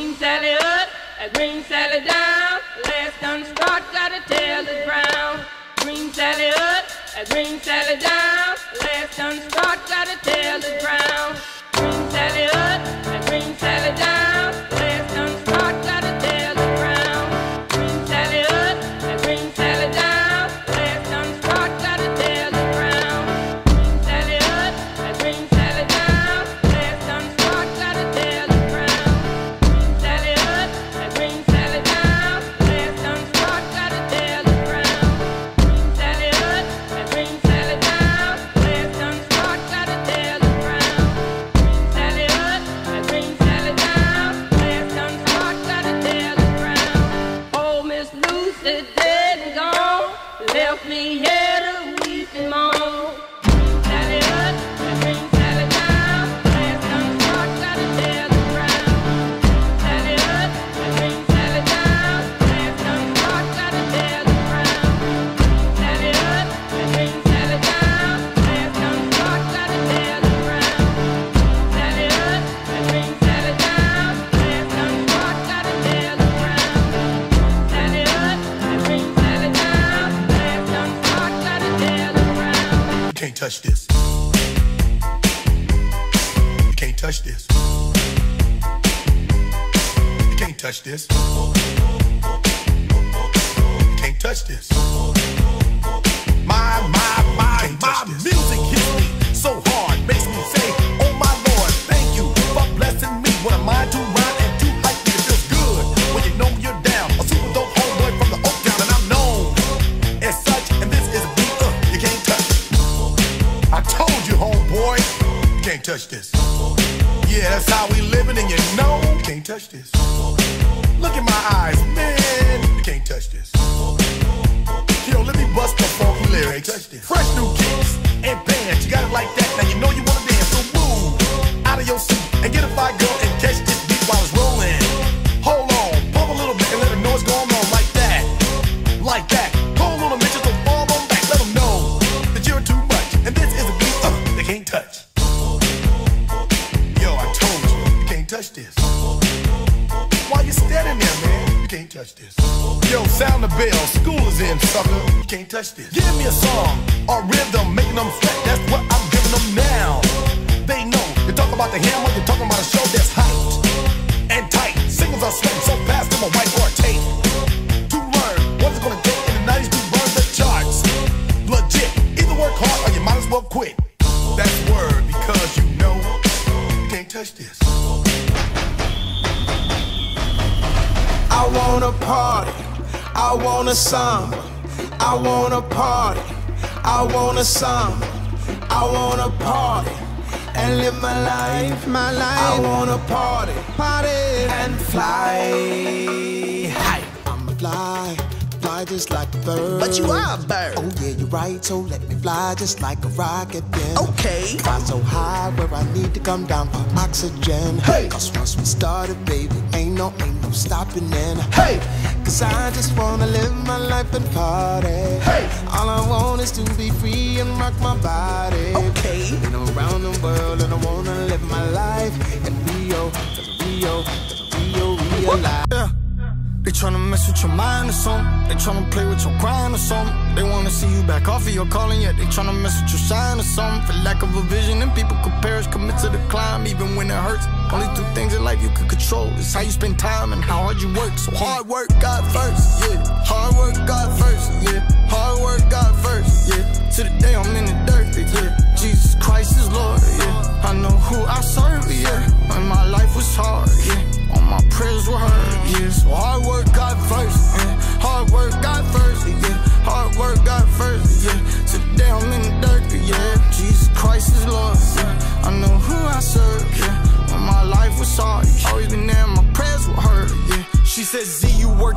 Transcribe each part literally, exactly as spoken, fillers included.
Green Sally up, a green Sally down. Last done start, gotta tell the ground. Green Sally up, a green Sally down. Last done start, gotta tell the ground. Green Sally up, a green Sally down. Last done start, gotta tell the ground. Green Sally up, a green Sally down. Last done start, gotta tell the ground. Green Sally up, a green Sally down. Last done start, gotta tell the ground. Green Sally up, a green Sally down. Last done start, gotta tell the ground. Green Sally up, a green Sally down. Last done start, gotta tell the ground. Green Sally up, a green Sally down. Last done start, gotta tell the ground. Oh, Miss Lucy dead and gone, left me here to weep and moan. Green Sally up, a green Sally down. Last done start, gotta tell the ground. Green Sally up, a green Sally down. Last done start, gotta tell the ground. Green Sally up, a green Sally down. Last done start, gotta tell the ground. Green Sally up, a green Sally down. Last done start, gotta tell the ground. Green Sally up, a green Sally down. Last done start, gotta tell the ground. You can't touch this. You can't touch this. You can't touch this. You can't touch this. My, my, my, my music hits me so hard, makes me say, oh my Lord, thank you for blessing me. What am I to rhyme and to hype me? It feels good when you know you're down. A super dope homeboy from the Oak Town, and I'm known as such. And this is a beat uh, you can't touch. I told you, homeboy, you can't touch this. Yeah, that's how we living, and you know you can't touch this. Look in my eyes, man, you can't touch this. Yo, let me bust the funky lyrics. Fresh new kicks and bands, you got it like that. Now you know you wanna dance, so move out of your seat and get a fire girl and catch this beat while it's rolling. Hold on, pump a little bit and let them know what's going on like that, like that. Hold on a minute, just don't fall on back. Let them know that you're too much, and this is a beat uh, they can't touch. Yo, I told you, you can't touch this. Why you standing there, man? You can't touch this. Yo, sound the bell, school is in, sucker. You can't touch this. Give me a song or rhythm, making them sweat. That's what I'm giving them now. They know. You're talking about the hammer, you're talking about a show that's hyped and tight. Singles are sweating so fast, them a white or tape. To learn what it's gonna take in the nineties to burn the charts. Legit. Either work hard or you might as well quit. That's word, because you know you can't touch this. I wanna party, I wanna samba, I wanna party, I wanna samba, I wanna party and live my life, my life. I wanna party, party and fly. Hi, I'm a fly, fly just like a bird. But you are a bird. Oh yeah, you're right, so let me fly just like a rocket then. Okay. Fly so high where I need to come down for oxygen. Hey. Cause once we started, baby, ain't no, ain't no stopping in. Hey. Cause I just wanna live my life and party. Hey. All I want is to be free and rock my body. Okay. Been around the world and I wanna live my life in Rio, cause Rio, cause Rio, Rio life. Yeah. They tryna mess with your mind or something. They tryna play with your grind or something. They wanna see you back off of your calling, yet they tryna mess with your shine or something. For lack of a vision, and people could perish, commit to the climb, even when it hurts. Only two things in life you can control is how you spend time and how hard you work. So hard work, God first, yeah. Hard work, God first, yeah. Hard work, God first, yeah. To the day I'm in the dirt, yeah. Jesus Christ is Lord, yeah. I know who I serve, yeah. When my life was hard, yeah. All my prayers were heard, yeah. So hard work, God first, yeah. Hard work, God first, yeah. Hard work, God first, yeah. Today I'm in the dirt, yeah. Jesus Christ is Lord, yeah. I know who I serve, yeah. When my life was hard, always been there, my prayers were heard, yeah. She said, Z, you work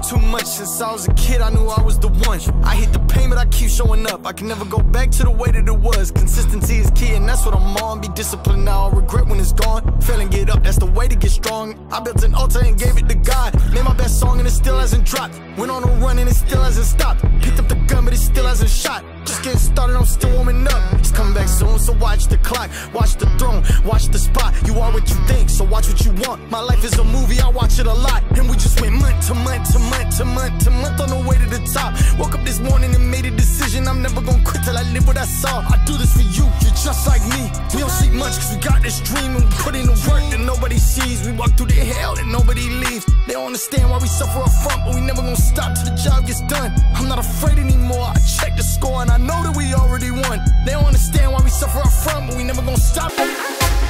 too much. Since I was a kid, I knew I was the one. I hate the pain, but I keep showing up. I can never go back to the way that it was. Consistency is key, and that's what I'm on. Be disciplined now, I'll regret when it's gone. Fail and get up, that's the way to get strong. I built an altar and gave it to God. Made my best song and it still hasn't dropped. Went on a run and it still hasn't stopped. Picked up the gun, but it still hasn't shot. Just getting started, I'm still warming up. It's coming back soon, so watch the clock. Watch the throne, watch the spot. You are what you think, so watch what you want. My life is a movie, I watch it a lot. And we just went month to month to month to month to month on the way to the top. Woke up this morning and made a decision. I'm never gonna quit till I live what I saw. I do this for you, you're just like me. We don't sleep much cause we got this dream. And we put in the work that nobody sees. We walk through the hell that nobody leaves. They don't understand why we suffer up front, but we never gonna stop till the job gets done. I'm not afraid anymore, I check the score and I know that we already won. They don't understand why we suffer up front, but we never gonna stop.